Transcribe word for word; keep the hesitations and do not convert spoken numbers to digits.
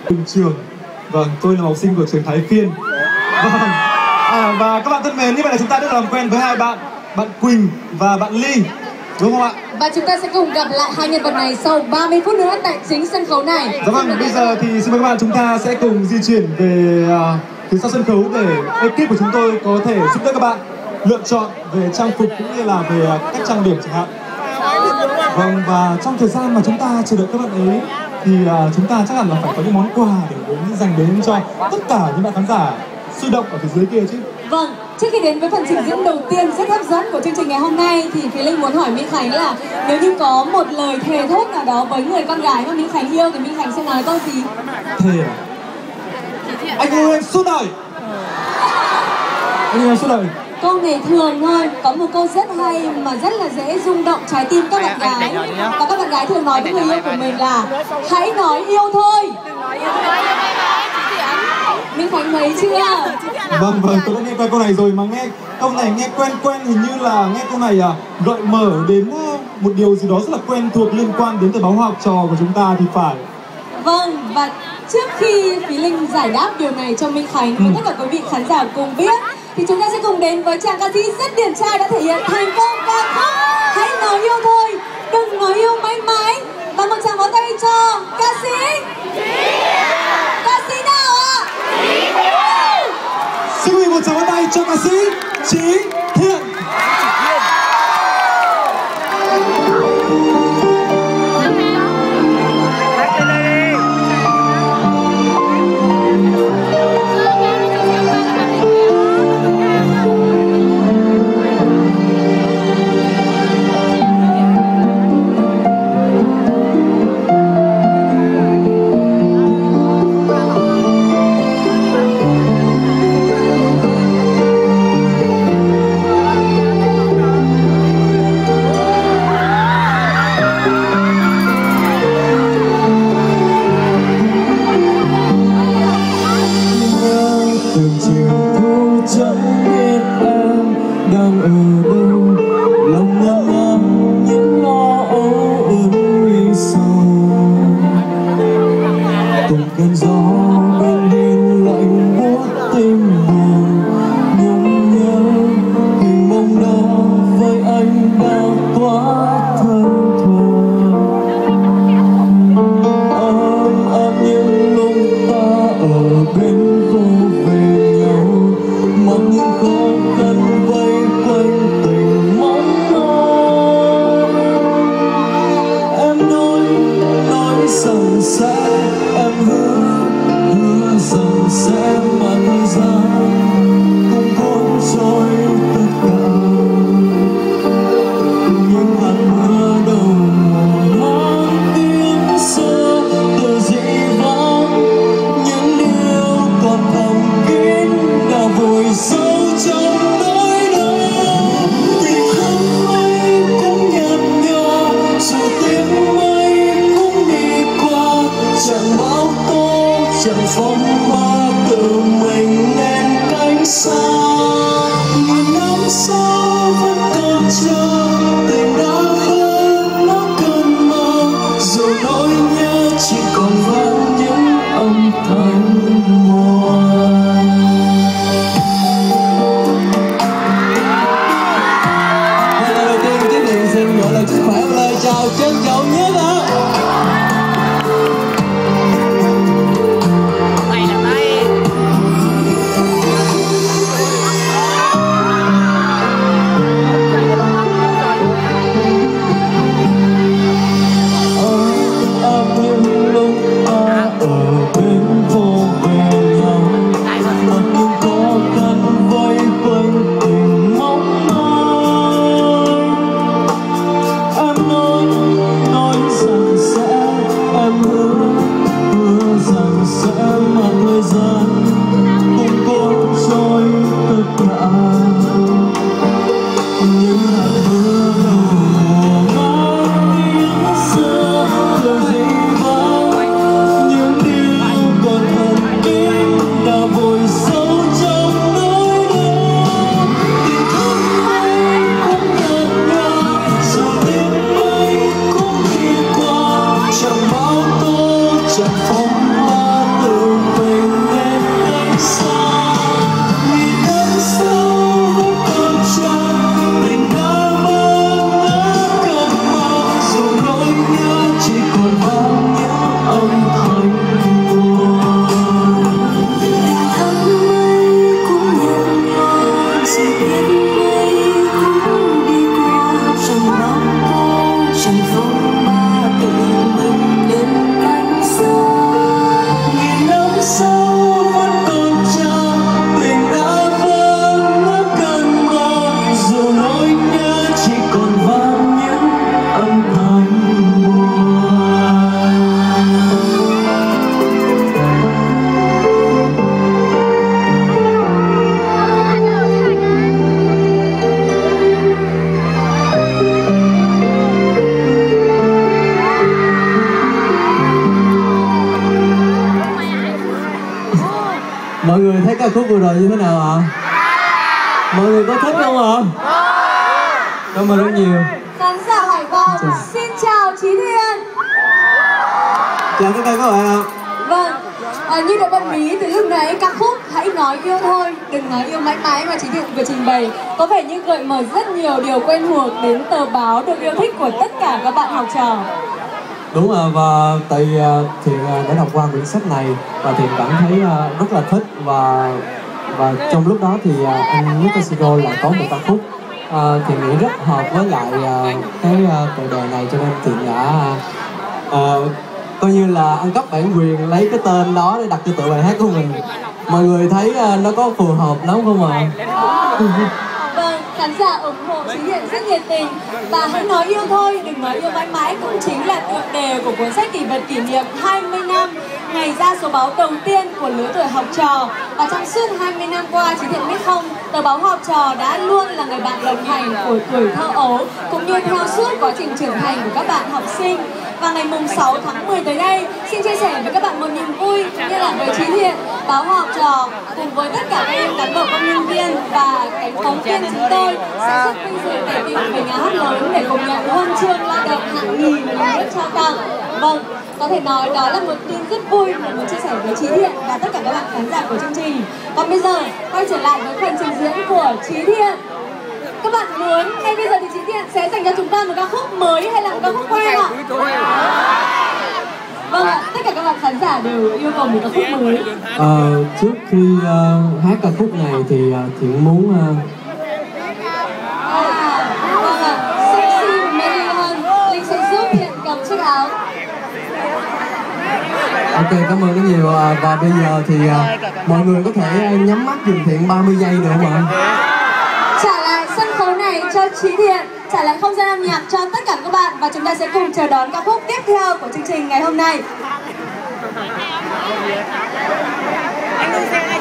Bình Trường. Vâng, tôi là học sinh của trường Thái Phiên. Vâng. À, và các bạn thân mến, như vậy là chúng ta đã làm quen với hai bạn, bạn Quỳnh và bạn Ly, đúng không ạ? Và chúng ta sẽ cùng gặp lại hai nhân vật này sau ba mươi phút nữa tại chính sân khấu này. Dạ vâng, bây giờ thì xin mời các bạn chúng ta sẽ cùng di chuyển về uh, phía sau sân khấu để ekip của chúng tôi có thể giúp đỡ các bạn lựa chọn về trang phục cũng như là về uh, cách trang điểm chẳng hạn. Vâng, và trong thời gian mà chúng ta chờ đợi các bạn ấy thì uh, chúng ta chắc hẳn là phải có những món quà để đến dành đến cho tất cả những bạn khán giả sôi động ở phía dưới kia chứ. Vâng, trước khi đến với phần trình diễn đầu tiên rất hấp dẫn của chương trình ngày hôm nay thì Thúy Linh muốn hỏi Minh Khánh là nếu như có một lời thề thốt nào đó với người con gái mà Minh Khánh yêu thì Minh Khánh sẽ nói câu gì? Thề à? Anh yêu em suốt đời. Anh yêu em suốt đời. Câu này thường thôi, có một câu rất hay mà rất là dễ rung động trái tim các bạn gái. Và các bạn gái thường nói với người yêu của mình là hãy nói yêu thôi. Minh Khánh thấy chưa? Vâng, vâng, tôi đã nghe qua câu này rồi mà nghe câu này nghe quen quen, hình như là nghe câu này à, gợi mở đến một điều gì đó rất là quen thuộc liên quan đến tờ báo học trò của chúng ta thì phải. Vâng, và trước khi Thúy Linh giải đáp điều này cho Minh Khánh và ừ. tất cả quý vị khán giả cùng biết thì chúng ta sẽ cùng đến với chàng ca sĩ rất điển trai đã thể hiện thành công ca khúc Hãy nói yêu thôi, đừng nói yêu mãi mãi. Và một tràng pháo tay cho ca sĩ. Ca sĩ nào ạ? Xin mời một tràng pháo tay cho ca sĩ Trí Thiện. Mọi người thấy ca khúc vừa rồi như thế nào ạ? Mọi người có thích không ạ? Cảm ơn rất nhiều. Khán giả Hải Vọng xin chào Trí Thiện. Chào tất cả các bạn ạ. Vâng, à, như đã bật mí từ lúc nãy, ca khúc Hãy Nói Yêu Thôi Đừng Nói Yêu Mãi Mãi mà Trí Thiện vừa trình bày có vẻ như gợi mở rất nhiều điều quen thuộc đến tờ báo được yêu thích của tất cả các bạn học trò. Đúng rồi, và tại Thiện đã đọc qua quyển sách này và Thiện cảm thấy rất là thích, và và trong lúc đó thì anh Mít-tơ Siro lại có một ca khúc uh, Thiện nghĩ rất hợp với lại uh, cái uh, tựa đề này, cho nên Thiện đã uh, coi như là ăn cắp bản quyền, lấy cái tên đó để đặt cho tựa bài hát của mình. Mọi người thấy uh, nó có phù hợp lắm không ạ? Vâng, khán giả ủng hộ Trí Thiện rất nhiệt tình. Và Hãy Nói Yêu Thôi Đừng Nói Yêu Mãi Mãi cũng chính là tựa đề của cuốn sách kỷ vật kỷ niệm hai mươi năm ngày ra số báo đầu tiên của lứa tuổi học trò. Và trong suốt hai mươi năm qua, Trí Thiện biết không, tờ báo học trò đã luôn là người bạn đồng hành của tuổi thơ ấu, cũng như theo suốt quá trình trưởng thành của các bạn học sinh. Và ngày mùng sáu tháng mười tới đây, xin chia sẻ với các bạn một niềm vui như là với Trí Thiện, báo học trò cùng với tất cả các em cán bộ công nhân viên và cánh phóng viên chúng tôi sẽ rất vinh dự để tìm về nhà hát lớn để cùng nhận huân chương lao động hạng nhì mà nước trao tặng. Vâng, có thể nói đó là một tin rất vui mà muốn chia sẻ với Trí Thiện và tất cả các bạn khán giả của chương trình. Còn bây giờ, quay trở lại với phần trình diễn của Trí Thiện. Các bạn muốn ngay bây giờ thì Trí Thiện sẽ dành cho chúng ta một ca khúc mới hay là một ca khúc quen ạ? Vâng ạ, tất cả các bạn khán giả đều yêu cầu một ca khúc mới. Ờ, trước khi uh, hát ca khúc này thì uh, Thiện muốn uh... À, vâng ạ, sexy và mê hơn. Linh sẽ giúp Thiện cầm chiếc áo. Ok, cảm ơn rất nhiều. uh, Và bây giờ thì uh, mọi người có thể uh, nhắm mắt dùm Thiện ba mươi giây được không ạ? Trả lại sân khấu này cho Trí Thiện, trả lại không gian âm nhạc cho tất cả các bạn, và chúng ta sẽ cùng chờ đón ca khúc tiếp theo của chương trình ngày hôm nay.